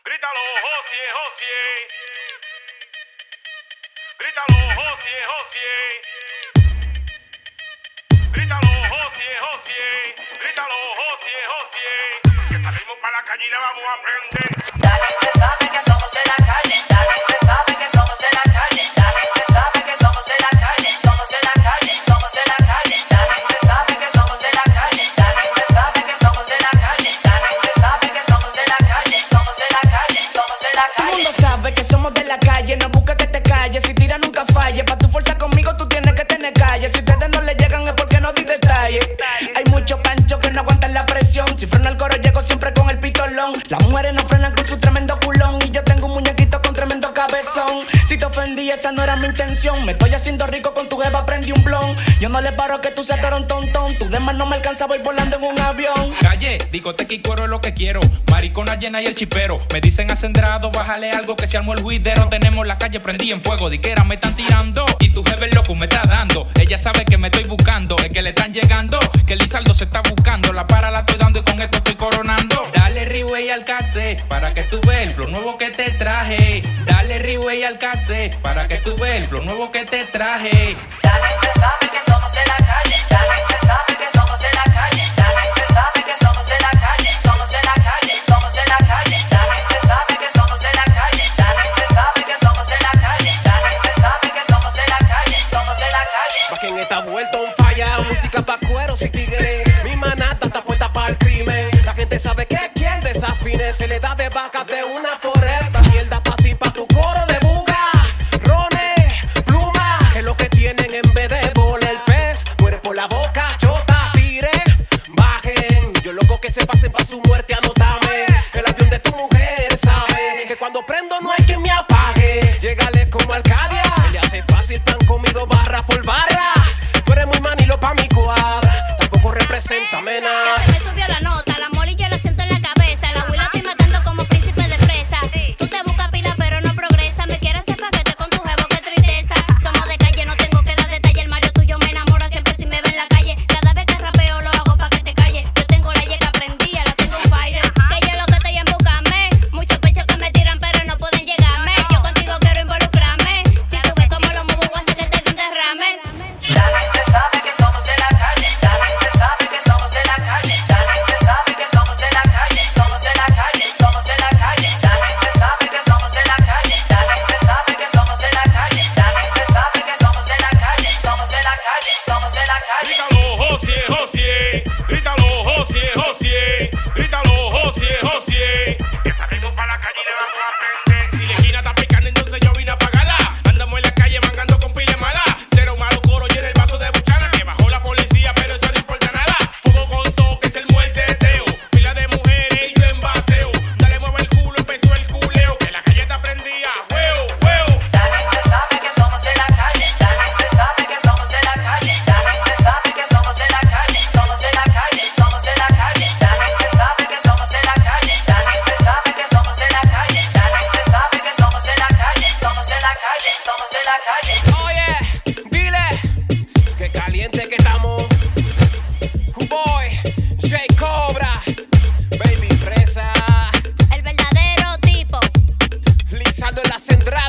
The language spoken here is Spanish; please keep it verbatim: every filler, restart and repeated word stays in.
Grítalo, Josie, Josie. Grítalo, Josie, Josie. Grítalo, Josie, Josie. Grítalo, Josie, Josie. Que salimos para la calle y le vamos a prender. La gente sabe que somos de la calle. La gente sabe que somos de la calle. La gente sabe que somos de la calle. Somos de la calle. Somos de la calle. La gente sabe que somos de la calle. La gente sabe que somos de la calle. La gente sabe que somos de la calle. Somos de la calle. Somos de la Todo el calle. mundo sabe que somos de la calle. No busca que te calles. Si tira nunca falle. Pa' tu fuerza conmigo tú tienes que tener calle. Si ustedes no le llegan es porque no di detalle. Hay muchos panchos que no aguantan la presión. Si freno el coro llego siempre con el pistolón. Las mujeres no frenan con su tremendo culón. Y yo tengo un muñequito con tremendo cabezón. Si te ofendí esa no era mi intención. Me estoy haciendo rico con tu jeva, prendí un blon. Yo no le paro que tú seas torón tontón. Tu demás no me alcanza, voy volando en un avión. Calle, discoteca y cuero es lo que quiero. Maricona llena y el chipero. Me dicen acendrado, bájale algo que se armó el juidero. Tenemos la calle prendida en fuego. Diquera me están tirando. Y tu jefe loco me está dando. Ella sabe que me estoy buscando. Es que le están llegando. Que el Lizardo se está buscando. La para la estoy dando y con esto estoy coronando. Dale Riway al cassette para que tú veas el flow nuevo que te traje. Dale Riway al cassette para que tú veas el flow nuevo que te traje. La gente sabe que somos de la calle. La gente sabe que somos de la calle. La gente sabe que somos de la calle. Somos de la calle. Somos de la calle. La gente sabe que somos de la calle. La gente sabe que somos de la calle. La gente sabe que somos de la calle. Somos de la calle. Pa' quien está vuelto un falla, música pa' cueros y tigres. Mi manata está puesta para el crimen. La gente sabe que quien desafine se le da de vaca de una foreta. Mierda pa' ti, pa' tu coro de buga. Rone, pluma, que lo que tienen en vez de bola el pez. Muere por la boca, chota, tire, bajen. Yo loco que se pasen pa' su muerte, anótame. El avión de tu mujer sabe que cuando prendo no hay quien me apague. Llegale como Arcadia, se le hace fácil, pan comido barra por barra. Tú eres muy manilo pa' mi cuadra, tampoco representa nada. Que se me subió la nota, la moli yo la siento en la cabeza. La abuela estoy matando como príncipe de fresa. Tú te buscas pila pero no progresa. Me quieres hacer paquete con tu jevo, qué tristeza. Somos de calle, no tengo que dar detalle. El Mario tuyo me enamora siempre si me ve en la calle. Cada vez que rapeo lo hago pa' que te calle. Yo tengo la yeca prendida, la tengo un fire. Que yo lo que estoy en buscarme. Muchos pechos que me tiran pero no pueden llegarme. Yo contigo quiero involucrarme. Si tú ves cómo lo muevo voy a hacer que te dé un derrame. La gente sabe que somos de la calle. La gente sabe que somos de la calle. La gente sabe que somos de la calle. Somos de la calle. Somos de la calle. La gente sabe que somos de la calle. La gente sabe que somos de la calle. La gente sabe que somos de la calle. Somos de la calle. Somos de la calle. Grítalo, Josie, Josie. Grítalo, Josie, Josie. Grítalo, Josie, Josie. Que salimos para la calle y le vamos a prender. Si la esquina está picando, entonces yo vine a pagarla. Andamos en la calle mangando con pile mala. Cero malo coro y en el vaso de buchana. Que bajó la policía, pero eso no importa nada. Fuego con toque es el muerteteo. Pila de mujeres y yo en baseo. Dale, mueve el culo, empezó el culeo. Que la calle está prendida. Hueo, hueo. La gente sabe que somos de la calle. La gente sabe que somos de la calle. La gente sabe que somos de la calle. Somos de la calle. Somos de la calle. La gente sabe que somos de la calle. La gente sabe que somos de la calle. La gente sabe que somos de la calle. Somos de la calle. Somos de la calle. Oye, dile que caliente que estamos. Q-Boy, J Cobra, Baby Fresa, El verdadero tipo. Lizardo en la central.